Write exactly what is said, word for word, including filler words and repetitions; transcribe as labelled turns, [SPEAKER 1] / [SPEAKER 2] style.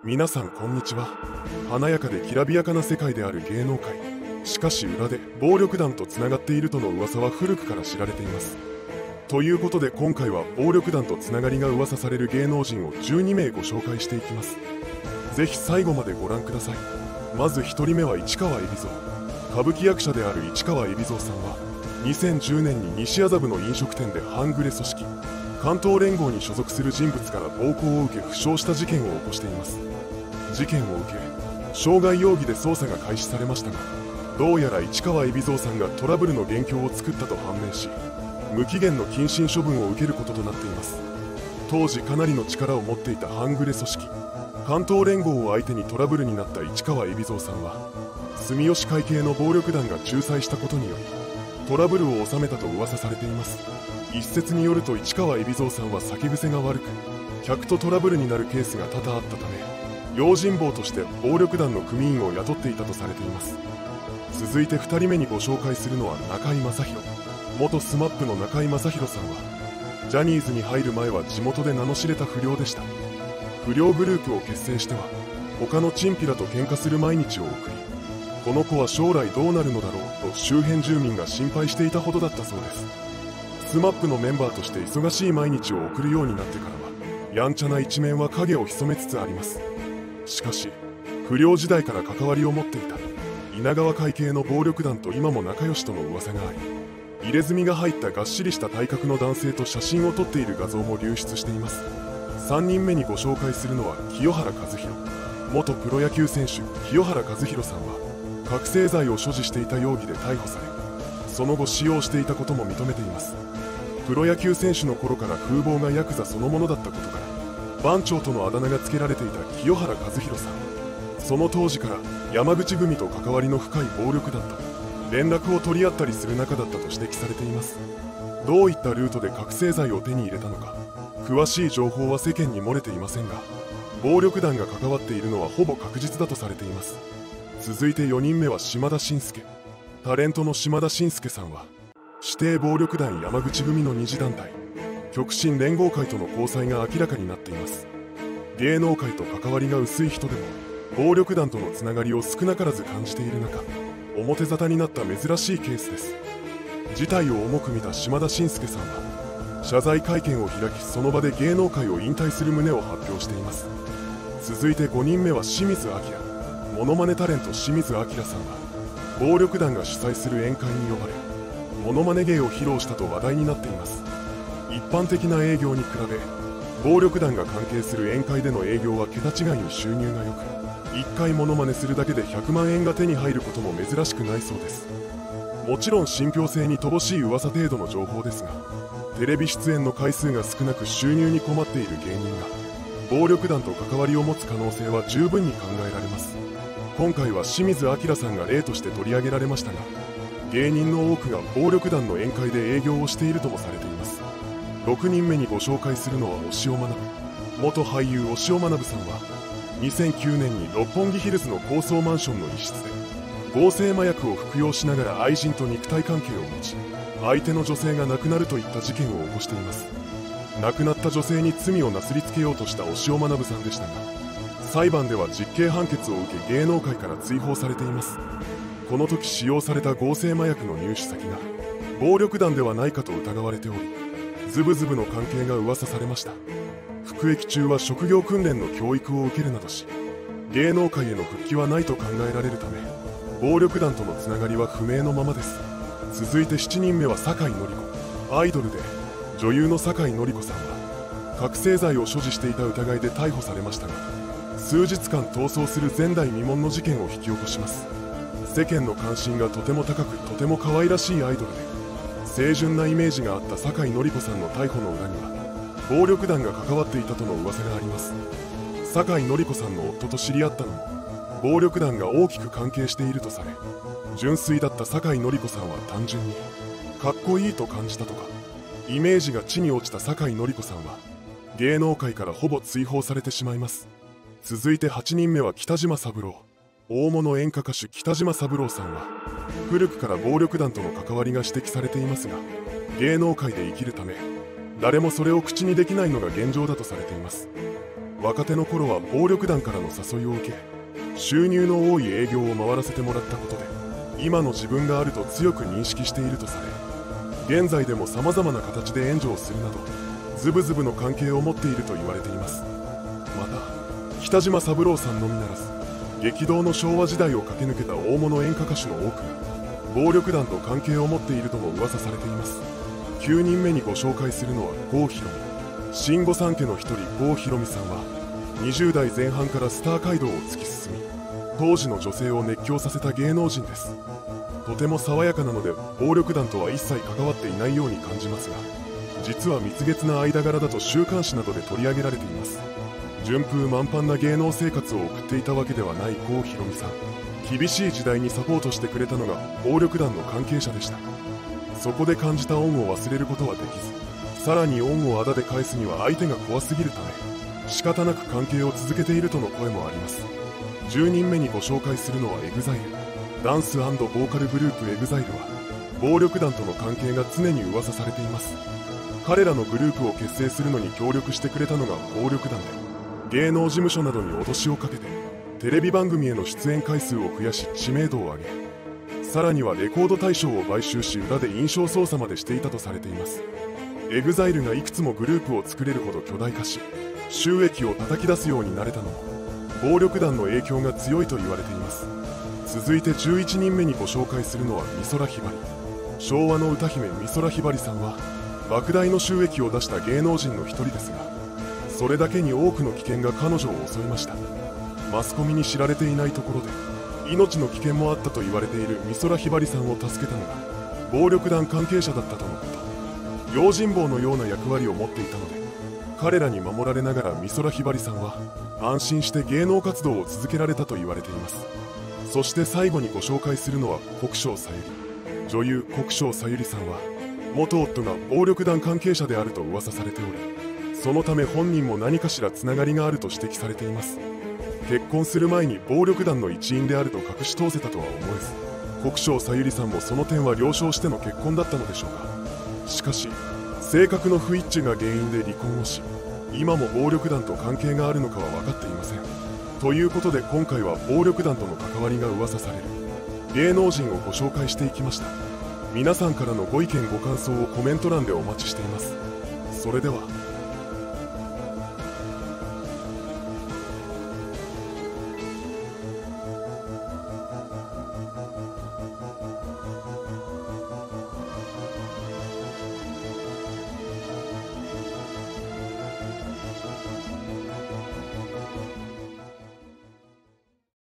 [SPEAKER 1] 皆さんこんにちは。華やかできらびやかな世界である芸能界。しかし裏で暴力団とつながっているとの噂は古くから知られています。ということで今回は暴力団とつながりが噂される芸能人をじゅうにめいご紹介していきます。ぜひ最後までご覧ください。まずひとりめは市川海老蔵。歌舞伎役者である市川海老蔵さんはにせんじゅうねんに西麻布の飲食店で半グレ組織関東連合に所属する人物から暴行を受け負傷した事件を起こしています。事件を受け傷害容疑で捜査が開始されましたが、どうやら市川海老蔵さんがトラブルの元凶を作ったと判明し、無期限の謹慎処分を受けることとなっています。当時かなりの力を持っていた半グレ組織関東連合を相手にトラブルになった市川海老蔵さんは住吉会系の暴力団が仲裁したことによりトラブルを収めたと噂されています。一説によると市川海老蔵さんは酒癖が悪く客とトラブルになるケースが多々あったため、用心棒として暴力団の組員を雇っていたとされています。続いてふたりめにご紹介するのは中居正広。元スマップの中居正広さんはジャニーズに入る前は地元で名の知れた不良でした。不良グループを結成しては他のチンピラと喧嘩する毎日を送り、この子は将来どうなるのだろうと周辺住民が心配していたほどだったそうです。スマップのメンバーとして忙しい毎日を送るようになってからはやんちゃな一面は影を潜めつつあります。しかし不良時代から関わりを持っていた稲川会系の暴力団と今も仲良しとの噂があり、入れ墨が入ったがっしりした体格の男性と写真を撮っている画像も流出しています。さんにんめにご紹介するのは清原和博。元プロ野球選手清原和博さんは覚醒剤を所持していた容疑で逮捕され、その後使用していたことも認めています。プロ野球選手の頃から風貌がヤクザそのものだったことから番長とのあだ名が付けられていた清原和博さん。その当時から山口組と関わりの深い暴力団と連絡を取り合ったりする仲だったと指摘されています。どういったルートで覚醒剤を手に入れたのか詳しい情報は世間に漏れていませんが、暴力団が関わっているのはほぼ確実だとされています。続いてよにんめは島田紳介。タレントの島田紳介さんは指定暴力団山口組の二次団体極真連合会との交際が明らかになっています。芸能界と関わりが薄い人でも暴力団とのつながりを少なからず感じている中、表沙汰になった珍しいケースです。事態を重く見た島田紳介さんは謝罪会見を開き、その場で芸能界を引退する旨を発表しています。続いてごにんめは清水明。モノマネタレント清水明さんは暴力団が主催する宴会に呼ばれモノマネ芸を披露したと話題になっています。一般的な営業に比べ暴力団が関係する宴会での営業は桁違いに収入が良く、いっかいモノマネするだけでひゃくまんえんが手に入ることも珍しくないそうです。もちろん信憑性に乏しい噂程度の情報ですが、テレビ出演の回数が少なく収入に困っている芸人が暴力団と関わりを持つ可能性は十分に考えられます。今回は清水明さんが例として取り上げられましたが、芸人の多くが暴力団の宴会で営業をしているともされています。ろくにんめにご紹介するのは押尾学。元俳優押尾学さんはにせんきゅうねんに六本木ヒルズの高層マンションの一室で合成麻薬を服用しながら愛人と肉体関係を持ち、相手の女性が亡くなるといった事件を起こしています。亡くなった女性に罪をなすりつけようとした押尾学さんでしたが、裁判では実刑判決を受け芸能界から追放されています。この時使用された合成麻薬の入手先が暴力団ではないかと疑われており、ズブズブの関係が噂されました。服役中は職業訓練の教育を受けるなどし、芸能界への復帰はないと考えられるため暴力団とのつながりは不明のままです。続いてしちにんめは酒井紀子。アイドルで女優の酒井紀子さんは覚醒剤を所持していた疑いで逮捕されましたが、数日間逃走する前代未聞の事件を引き起こします。世間の関心がとても高く、とても可愛らしいアイドルで清純なイメージがあった酒井紀子さんの逮捕の裏には暴力団が関わっていたとの噂があります。酒井紀子さんの夫と知り合ったのも暴力団が大きく関係しているとされ、純粋だった酒井紀子さんは単純にかっこいいと感じたとか、イメージが地に落ちた酒井紀子さんは芸能界からほぼ追放されてしまいます。続いてはちにんめは北島三郎。大物演歌歌手北島三郎さんは古くから暴力団との関わりが指摘されていますが、芸能界で生きるため誰もそれを口にできないのが現状だとされています。 若手の頃は暴力団からの誘いを受け、収入の多い営業を回らせてもらったことで今の自分があると強く認識しているとされ、現在でもさまざまな形で援助をするなどズブズブの関係を持っていると言われています。また北島三郎さんのみならず、激動の昭和時代を駆け抜けた大物演歌歌手の多くが暴力団と関係を持っているとも噂されています。きゅうにんめにご紹介するのは郷ひろみ。新御三家の一人郷ひろみさんはにじゅう代前半からスター街道を突き進み、当時の女性を熱狂させた芸能人です。とても爽やかなので暴力団とは一切関わっていないように感じますが、実は蜜月な間柄だと週刊誌などで取り上げられています。順風満帆な芸能生活を送っていたわけではない郷ひろみさん。厳しい時代にサポートしてくれたのが暴力団の関係者でした。そこで感じた恩を忘れることはできず、さらに恩をあだで返すには相手が怖すぎるため仕方なく関係を続けているとの声もあります。じゅうにんめにご紹介するのは エグザイル。 ダンス&ボーカルグループ エグザイル は暴力団との関係が常に噂されています。彼らのグループを結成するのに協力してくれたのが暴力団で、芸能事務所などに脅しをかけてテレビ番組への出演回数を増やし知名度を上げ、さらにはレコード大賞を買収し裏で印象操作までしていたとされています。 エグザイル がいくつもグループを作れるほど巨大化し収益を叩き出すようになれたのも暴力団の影響が強いと言われています。続いてじゅういちにんめにご紹介するのは美空ひばり。昭和の歌姫美空ひばりさんは莫大の収益を出した芸能人の一人ですが、それだけに多くの危険が彼女を襲いました。マスコミに知られていないところで命の危険もあったと言われている美空ひばりさんを助けたのが暴力団関係者だったとのこと。用心棒のような役割を持っていたので、彼らに守られながら美空ひばりさんは安心して芸能活動を続けられたと言われています。そして最後にご紹介するのは国生さゆり。女優国生さゆりさんは元夫が暴力団関係者であると噂されており、そのため本人も何かしらつながりがあると指摘されています。結婚する前に暴力団の一員であると隠し通せたとは思えず、国生さゆりさんもその点は了承しての結婚だったのでしょうか。しかし性格の不一致が原因で離婚をし、今も暴力団と関係があるのかは分かっていません。ということで今回は暴力団との関わりが噂される芸能人をご紹介していきました。皆さんからのご意見ご感想をコメント欄でお待ちしています。それでは。